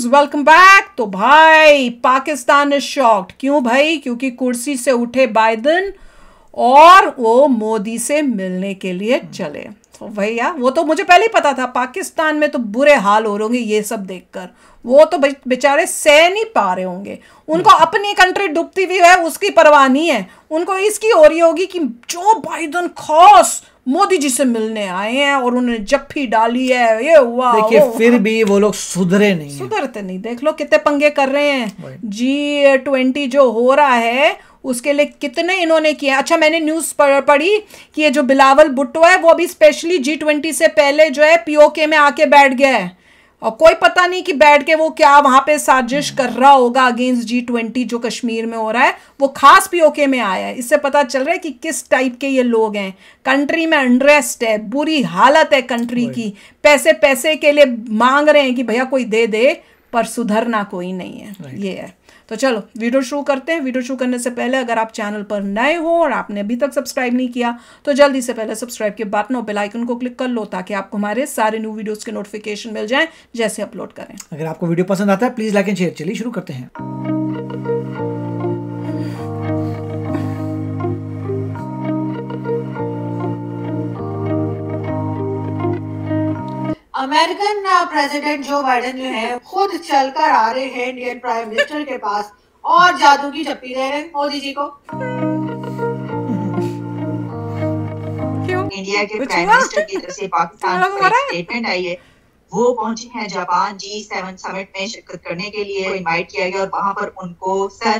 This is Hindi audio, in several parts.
Friends, welcome back. तो भाई पाकिस्तान इज शॉक्ड। क्यों भाई? क्योंकि कुर्सी से उठे बाइडेन और वो मोदी से मिलने के लिए चले। तो भैया वो तो मुझे पहले ही पता था, पाकिस्तान में तो बुरे हाल हो रहे होंगे ये सब देखकर। वो तो बेचारे सह नहीं पा रहे होंगे। उनको अपनी कंट्री डूबती हुई है उसकी परवाह नहीं है, उनको इसकी हो रही होगी कि जो बाइडेन खास मोदी जी से मिलने आए हैं और उन्होंने जप्फी डाली है, ये हुआ। देखिए फिर भी वो लोग सुधरे नहीं, सुधरते नहीं। देख लो कितने पंगे कर रहे हैं। G20 जो हो रहा है उसके लिए कितने इन्होंने किया। अच्छा, मैंने न्यूज़ पढ़ी कि ये जो बिलावल भुट्टो है वो अभी स्पेशली G20 से पहले जो है POK में आके बैठ गया है, और कोई पता नहीं कि बैठ के वो क्या वहां पे साजिश कर रहा होगा अगेंस्ट G20 जो कश्मीर में हो रहा है। वो खास POK में आया है। इससे पता चल रहा है कि किस टाइप के ये लोग हैं। कंट्री में अनरेस्ट है, बुरी हालत है कंट्री की। पैसे पैसे के लिए मांग रहे हैं कि भैया कोई दे दे, पर सुधरना कोई नहीं है। ये है। तो चलो वीडियो शुरू करते हैं। वीडियो शुरू करने से पहले अगर आप चैनल पर नए हो और आपने अभी तक सब्सक्राइब नहीं किया तो जल्दी से पहले सब्सक्राइब के बटन और बेल आइकन को क्लिक कर लो, ताकि आपको हमारे सारे न्यू वीडियोस के नोटिफिकेशन मिल जाएं जैसे अपलोड करें। अगर आपको वीडियो पसंद आता है प्लीज लाइक एंड शेयर। चलिए शुरू करते हैं। अमेरिकन प्रेसिडेंट जो बाइडेन जो है खुद चलकर आ रहे हैं इंडियन प्राइम मिनिस्टर के पास और जादू की चप्पी दे रहे हैं मोदी जी को। क्यों? इंडिया के प्राइम मिनिस्टर की तरफ से पाकिस्तान को एक स्टेटमेंट आई है। वो पहुंचे हैं जापान G7 समिट में शिरकत करने के लिए। इनवाइट किया गया और वहां पर उनको सर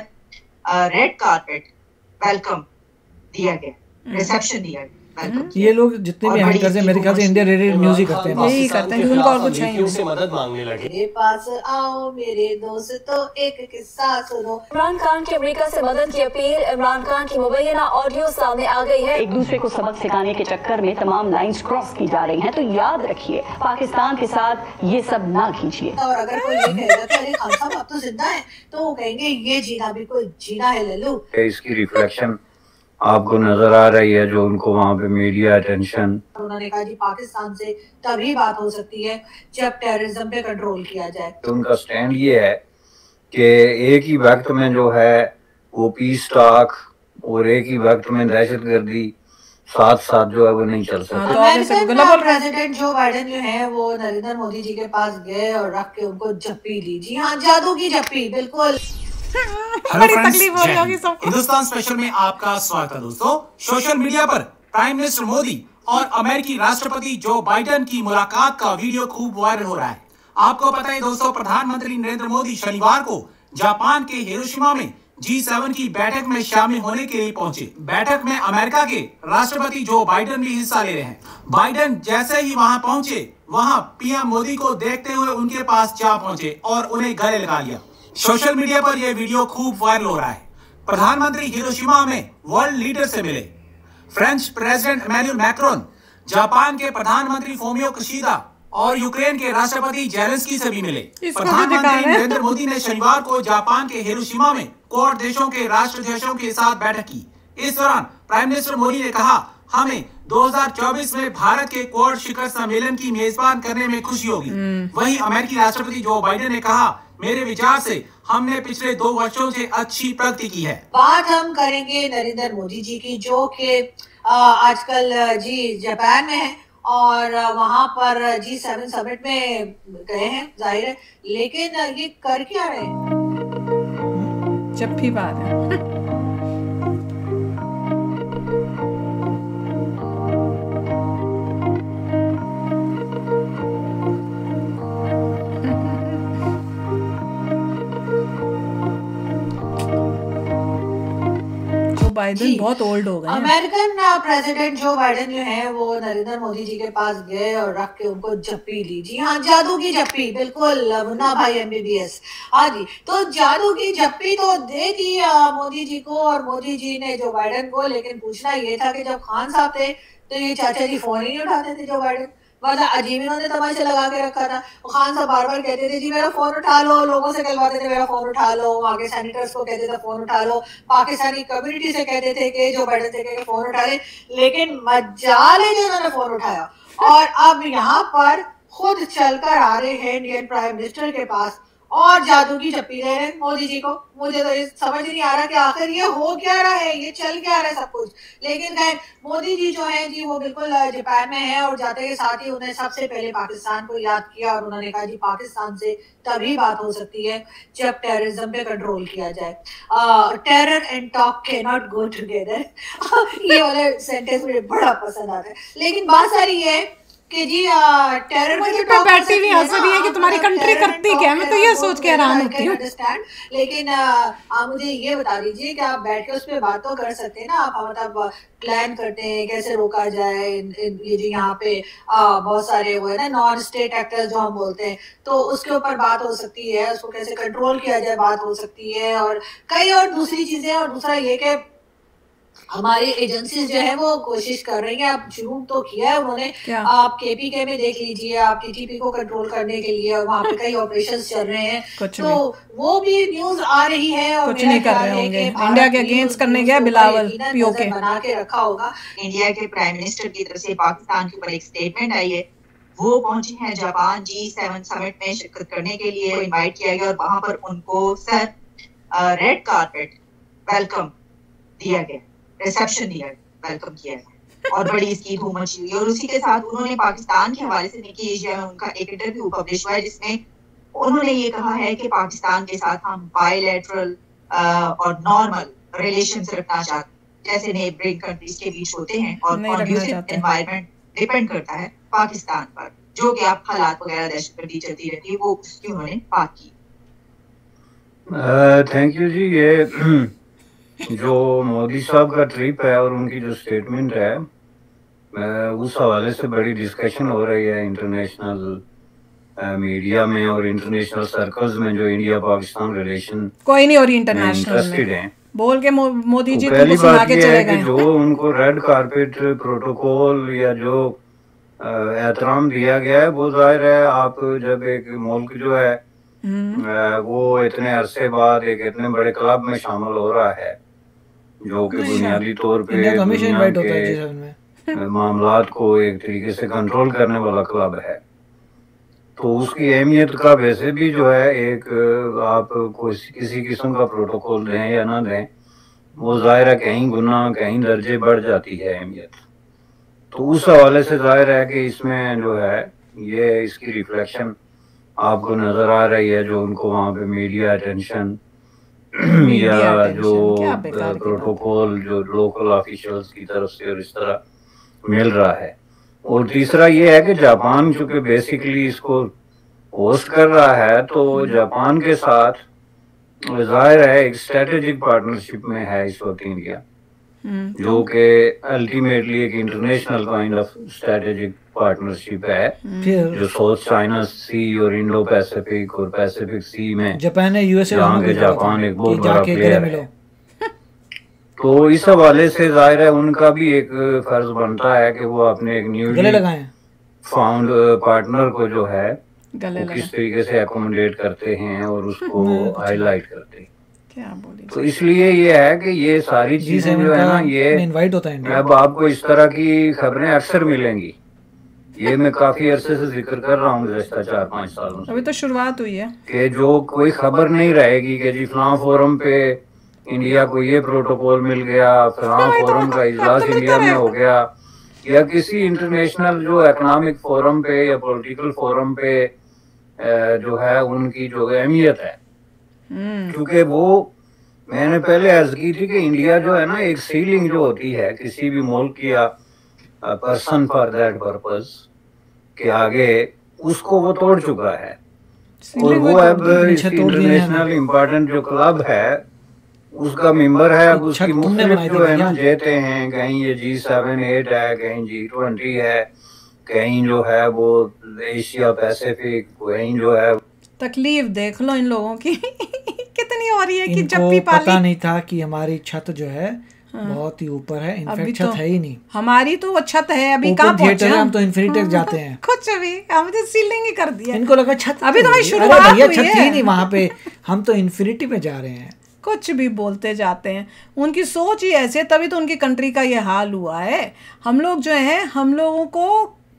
रेड कारपेट वेलकम दिया गया, रिसेप्शन दिया गया। ये लोग जितने भी एंकर्स हैं मेरे ख्याल से इंडिया रेडियो म्यूजिक करते हैं, यही करते हैं। उनको और कुछ नहीं से मदद मांगने लगे। मेरे पास आओ मेरे दोस्तों एक किस्सा सुनो। इमरान खान की अमेरिका से मदद की अपील। इमरान खान की मुबैना ऑडियो सामने आ गई है। एक दूसरे को सबक सिखाने के चक्कर में तमाम लाइंस क्रॉस की जा रही हैं, तो याद रखिए पाकिस्तान के साथ ये सब ना कीजिए। और अगर कोई ये कहेगा कि अरे खान साहब आप तो जिंदा हैं, तो वो कहेंगे ये जीना भी कोई जीना है लल्लू। इसकी रिफ्लेक्शन आपको नजर आ रही है जो उनको वहाँ पे मीडिया अटेंशन। उन्होंने कहा जी पाकिस्तान से तभी बात हो सकती है जब टेररिज्म पे कंट्रोल किया जाए। तो उनका स्टैंड ये है कि एक ही वक्त में जो है वो पीस टॉक और एक ही वक्त में दहशतगर्दी साथ साथ जो है वो नहीं चल सकता। अमेरिकन प्रेसिडेंट जो बाइडेन जो है वो नरेंद्र मोदी जी के पास गए और रख के उनको जप्पी ली। जी हाँ, जादू की जप्पी, बिल्कुल। हेलो फ्रेंड्स, हिंदुस्तान स्पेशल में आपका स्वागत है दोस्तों। सोशल मीडिया पर प्राइम मिनिस्टर मोदी और अमेरिकी राष्ट्रपति जो बाइडेन की मुलाकात का वीडियो खूब वायरल हो रहा है। आपको पता है दोस्तों, प्रधानमंत्री नरेंद्र मोदी शनिवार को जापान के हिरोशिमा में G7 की बैठक में शामिल होने के लिए पहुंचे। बैठक में अमेरिका के राष्ट्रपति जो बाइडेन भी हिस्सा ले रहे हैं। बाइडेन जैसे ही वहां पहुंचे, वहां पीएम मोदी को देखते हुए उनके पास जा पहुंचे और उन्हें गले लगा लिया। सोशल मीडिया पर यह वीडियो खूब वायरल हो रहा है। प्रधानमंत्री हिरोशिमा में वर्ल्ड लीडर से मिले। French president Emmanuel Macron, Japan के प्रधानमंत्री फोमियो किशिदा और यूक्रेन के राष्ट्रपति जेलेंस्की से भी मिले। प्रधानमंत्री नरेंद्र मोदी ने शनिवार को जापान के हिरोशिमा में क्वाड देशों के राष्ट्राध्यक्षों के साथ बैठक की। इस दौरान प्राइम मिनिस्टर मोदी ने कहा, हमें 2024 में भारत के क्वाड शिखर सम्मेलन की मेजबान करने में खुशी होगी। वहीं अमेरिकी राष्ट्रपति जो बाइडेन ने कहा, मेरे विचार से हमने पिछले 2 वर्षों से अच्छी प्रगति की है। बात हम करेंगे नरेंद्र मोदी जी की, जो कि आजकल जी जापान में है और वहां पर G7 समिट में गए हैं, जाहिर है। लेकिन ये कर क्या रहे हैं? जब भी बात है। बाइडेन बहुत ओल्ड हो गए। अमेरिकन प्रेसिडेंट जो बाइडेन जो है वो नरेंद्र मोदी जी के पास गए और रख के उनको जप्पी ली। जी हाँ, जादू की जप्पी, बिल्कुल। मुन्ना भाई MBBS। हाँ जी, तो जादू की जप्पी तो दे दी मोदी जी को और मोदी जी ने जो बाइडेन को। लेकिन पूछना ये था कि जब खान साहब थे तो ये चाचा जी फोन ही नहीं उठाते थे। जो बाइडेन मतलब अजीब इन्होंने तमाशा लगा के रखा था। खान साहब बार बार कहते थे जी मेरा फोन उठा लो, लोगों से कहलवाते थे मेरा फोन उठा लो, आगे सैनिटर्स को कहते थे फोन उठा लो, पाकिस्तानी कम्युनिटी से कहते थे कि जो बाइडेन थे कि फोन उठा ले। लेकिन मजाल है जो उन्होंने फोन उठाया और अब यहाँ पर खुद चलकर आ रहे हैं इंडियन प्राइम मिनिस्टर के पास और जादू की जप्पी दे रहे हैं मोदी जी को। मुझे तो ये समझ नहीं आ रहा कि आखिर ये हो क्या रहा है, ये चल क्या रहा है सब कुछ। लेकिन खैर मोदी जी जो है जी वो बिल्कुल जापान में है और जाते के साथ ही उन्हें सबसे पहले पाकिस्तान को याद किया और उन्होंने कहा जी पाकिस्तान से तभी बात हो सकती है जब टेररिज्म पे कंट्रोल किया जाए। Terror and talk can not go together. ये वाला सेंटेंस मुझे बड़ा पसंद आता है। लेकिन बात सारी है कि जी टेरर पे बैठी हुई हंस रही है कि तुम्हारी कंट्री करती क्या, मैं तो ये सोच के हैरान होती हूँ। लेकिन आप मुझे ये बता दीजिए कि आप बैठ के उस पर बात तो कर सकते हैं ना, आप मतलब प्लान करते हैं कैसे रोका जाए ये जो यहाँ पे बहुत सारे वो है ना नॉन स्टेट एक्टर्स जो हम बोलते हैं, तो उसके ऊपर बात हो सकती है, उसको कैसे कंट्रोल किया जाए बात हो सकती है, और कई और दूसरी चीजें। और दूसरा ये कि हमारी एजेंसीज जो है वो कोशिश कर रही है, अब शुरू तो किया है उन्होंने, आप केपीके में देख लीजिए, आप टीटीपी को कंट्रोल करने के लिए और वहाँ पे कई ऑपरेशंस चल रहे हैं, तो वो भी न्यूज आ रही है। और कुछ नहीं कर रहे होंगे, इंडिया के अगेंस्ट करने गया बिलावल पीओके बना के रखा होगा। इंडिया के प्राइम मिनिस्टर की तरफ से पाकिस्तान के ऊपर एक स्टेटमेंट आई है, वो पहुंचे हैं जापान G7 समिट में शिरकत करने के लिए, इनवाइट किया गया और वहां पर उनको सर रेड कारपेट वेलकम दिया गया, रिसेप्शन दिया, वेलकम किया गया और बड़ी इसकी धूम मची हुई। और उसी के साथ उन्होंने पाकिस्तान के हवाले से निकी एशिया में उनका एक इंटरव्यू पब्लिश हुआ है जिसमें उन्होंने ये कहा है कि पाकिस्तान के साथ हम बायलैटरल और नॉर्मल रिलेशंस रखना चाहते हैं जैसे नेबरिंग कंट्रीज के बीच होते हैं, और कंड्यूसिव एनवायरनमेंट डिपेंड करता है पाकिस्तान पर, जो कि आप हालात वगैरह दहशतगर्दी चलती रहती है वो उसकी उन्होंने बात की। थैंक यू जी। ये जो मोदी साहब का ट्रिप है और उनकी जो स्टेटमेंट है, उस हवाले से बड़ी डिस्कशन हो रही है इंटरनेशनल मीडिया में और इंटरनेशनल सर्कल्स में, जो इंडिया पाकिस्तान रिलेशन कोई नहीं हो रही इंटरनेशनल इंटरेस्टेड हैं। बोल के मोदी जी पहली बात यह है कि जो उनको रेड कारपेट प्रोटोकॉल या जो एहतराम दिया गया है, वो जाहिर है आप जब एक मुल्क जो है वो इतने अरसे बाद एक इतने बड़े क्लब में शामिल हो रहा है जो कि बुनियादी तौर पे दुनिया के मामलात को एक तरीके से कंट्रोल करने वाला क्लब है, तो उसकी अहमियत का वैसे भी जो है एक आप किसी किस्म का प्रोटोकॉल दें या ना दें, वो जाहिर है कहीं गुना कहीं दर्जे बढ़ जाती है अहमियत। तो उस हवाले से जाहिर है कि इसमें जो है ये इसकी रिफ्लेक्शन आपको नजर आ रही है, जो उनको वहाँ पे मीडिया अटेंशन या जो प्रोटोकॉल जो लोकल ऑफिशियल्स की तरफ से और इस तरह मिल रहा है। और तीसरा ये है कि जापान चूंकि बेसिकली इसको होस्ट कर रहा है, तो जापान के साथ जाहिर है एक स्ट्रेटेजिक पार्टनरशिप में है इस वक्त इंडिया, जो कि अल्टीमेटली एक international kind of strategic partnership है, जो साउथ चाइना सी और इंडो पैसिफिक और पैसिफिक सी में जापान है यूएसए के जापान एक बहुत बड़ा प्लेयर है। तो इस हवाले से जाहिर है उनका भी एक फर्ज बनता है कि वो अपने एक न्यूली फाउंड पार्टनर को जो है वो किस तरीके से अकोमोडेट करते हैं और उसको हाईलाइट करते हैं। तो इसलिए ये है कि ये सारी चीजें जो है ना, ये इनवाइट होता है। अब आपको इस तरह की खबरें अक्सर मिलेंगी, ये मैं काफी अरसे से जिक्र कर रहा हूँ गुज़श्ता 4-5 सालों से। अभी तो शुरुआत हुई है कि जो कोई खबर नहीं रहेगी कि जी फलां फोरम पे इंडिया को ये प्रोटोकॉल मिल गया, फलां फोरम का इजलास इंडिया में हो गया, या किसी इंटरनेशनल जो इकोनॉमिक फोरम पे या पॉलिटिकल फोरम पे जो है उनकी जो अहमियत है, क्योंकि वो मैंने पहले अर्ज की थी कि इंडिया जो है ना एक सीलिंग जो होती है किसी भी मुल्क की या पर्सन फॉर दैट पर्पस के आगे, उसको वो तोड़ चुका है। और वो अब इंटरनेशनल इम्पोर्टेंट जो क्लब है उसका मेंबर है। अब उसकी मुख्तलिफ जो है ना जेते हैं, कहीं ये G7-8 है, कहीं G20 है, कहीं जो है वो एशिया पैसिफिक, कहीं जो है। तकलीफ देख लो इन लोगों की कितनी हो रही है कि जब भी पता नहीं था कि हमारी छत जो है बहुत ही ऊपर है, इनफैक्ट छत है ही नहीं हमारी, तो वो छत है अभी कहाँ पहुंचे हम तो इन्फिनिटी जाते हैं कुछ भी, हम तो सीलिंग ही कर दिया। इनको लगा छत अभी तो शुरुआत हुई है, छत ही नहीं वहाँ पे, हम तो इन्फिनिटी पे जा रहे हैं। कुछ भी बोलते जाते हैं, उनकी सोच ही ऐसे, तभी तो उनकी कंट्री का ये हाल हुआ है। हम लोग जो है, हम लोगों को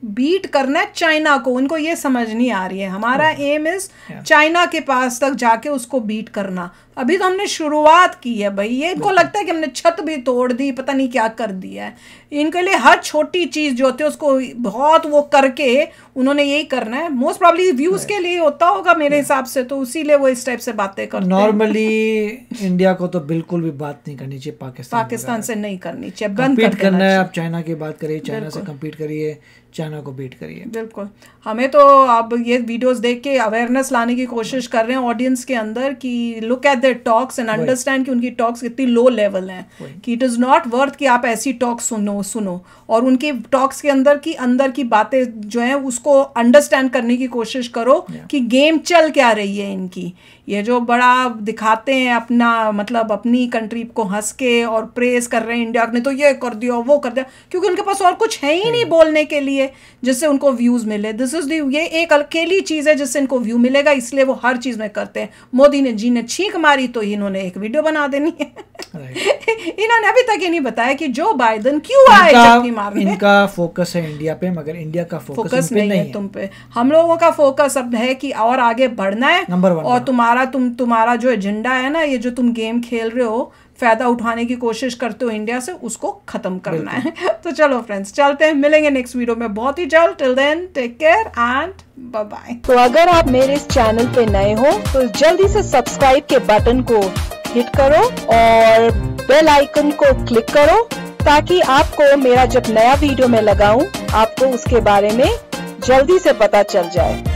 बीट करना है चाइना को, उनको ये समझ नहीं आ रही है। हमारा एम इज चाइना के पास तक जाके उसको बीट करना। अभी तो हमने शुरुआत की है भाई, ये इनको लगता है कि हमने छत भी तोड़ दी, पता नहीं क्या कर दिया है। इनके लिए हर छोटी चीज़ जो होती है उसको बहुत वो करके उन्होंने यही करना है। मोस्ट प्रॉब्ली व्यूज के लिए होता होगा मेरे हिसाब से, तो इसीलिए वो इस टाइप से बातें करते हैं। नॉर्मली इंडिया को तो बिल्कुल भी बात नहीं करनी चाहिए पाकिस्तान से नहीं करनी चाहिए, बंद करना है। आप चाइना की बात करिए, चाइना से कम्पीट करिए, चाइना को बीट करिए। बिल्कुल। हमें तो अब ये वीडियोस देख के अवेयरनेस लाने की कोशिश कर रहे हैं ऑडियंस के अंदर कि look at their talks and understand कि उनकी टॉक्स कितनी लो लेवल हैं, कि इट इज़ नॉट वर्थ कि आप ऐसी टॉक सुनो और उनकी टॉक्स के अंदर की बातें जो हैं उसको अंडरस्टैंड करने की कोशिश करो कि गेम चल क्या रही है इनकी। ये जो बड़ा दिखाते हैं अपना, मतलब अपनी कंट्री को हंस के और प्रेज कर रहे हैं इंडिया ने तो ये कर दिया वो कर दिया, क्योंकि उनके पास और कुछ है ही नहीं बोलने के लिए जिससे उनको व्यूज़ मिले। दिस इज ये एक अकेली चीज़ है जिससे इनको व्यू मिलेगा, इसलिए वो हर चीज़ में करते हैं। मोदी ने छींक मारी तो इन्होंने एक वीडियो बना देनी है। इन्होंने अभी तक ये नहीं बताया कि जो बाइडेन क्यों आए चक्की मारने। इनका फोकस है इंडिया पे, मगर इंडिया का फोकस नहीं है तुम पे। हम लोगों का फोकस अब है कि और आगे बढ़ना है, और तुम्हारा जो एजेंडा है ना, ये जो तुम गेम खेल रहे हो, फायदा उठाने की कोशिश करते हो इंडिया से, उसको खत्म करना है। तो चलो फ्रेंड्स, चलते हैं, मिलेंगे नेक्स्ट वीडियो में बहुत ही जल्द। Till then take care and bye bye. तो अगर आप मेरे इस चैनल पे नए हो तो जल्दी से सब्सक्राइब के बटन को हिट करो और बेल आइकन को क्लिक करो, ताकि आपको मेरा जब नया वीडियो मैं लगाऊं आपको उसके बारे में जल्दी से पता चल जाए।